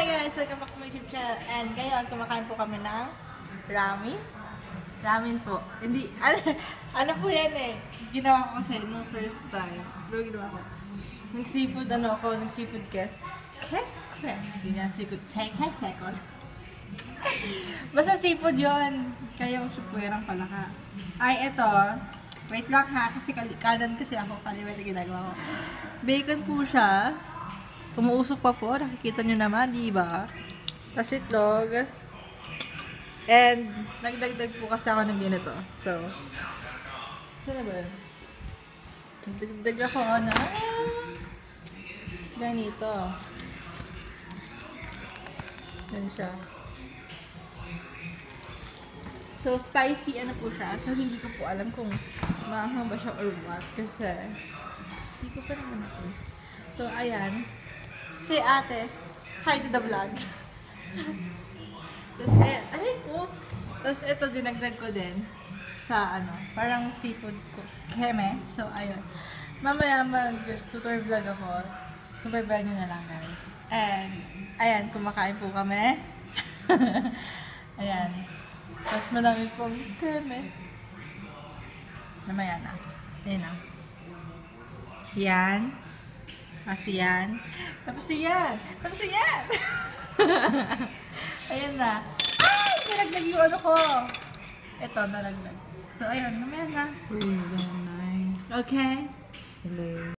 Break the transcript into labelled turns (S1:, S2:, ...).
S1: Hi guys! Welcome back to my YouTube channel. And ngayon, kumakain po kami ng ramen. Ramen po. Hindi, ano po yan eh. Ginawa ko kasi nung first time. Pero ginawa ko. Nag-seafood nag-seafood quest. Hindi na seafood. Second. Basta seafood yun. Kaya yung supwerang pala ka. Ay, eto. Wait lang ha. Kasi kanan kasi ako. Kaliwa na ginagawa ko. Bacon po siya. Umuusok pa po. Nakikita nyo naman, di ba? Tapos itlog. And, nagdagdag po kasi ako ng ganito. So, saan na ba yun? Nagdagdag ako na ganito. Yan siya. So, spicy ano po siya. So, hindi ko po alam kung maanghang ba siya or what. Kasi, hindi ko pa naman na-taste. So, ayan. Si ate, hi to the vlog. Tapos, aray po. Tapos, ito dinagdag ko din sa ano, parang seafood ko. Keme. So, ayun. Mamaya mag-tutor vlog ako. Subaybayan nyo na lang, guys. And, ayan, kumakain po kami. Ayan. Tapos, marami pong keme. Mamaya na. Ayan na. Yan. Kasi yan. Tapos yan. Tapos yan. Ayan na. Ay! Nalaglag yung ano ko. Ito, nalaglag. So, ayun. Mamaya na.
S2: Please don't lie.
S1: Okay.
S2: Hello.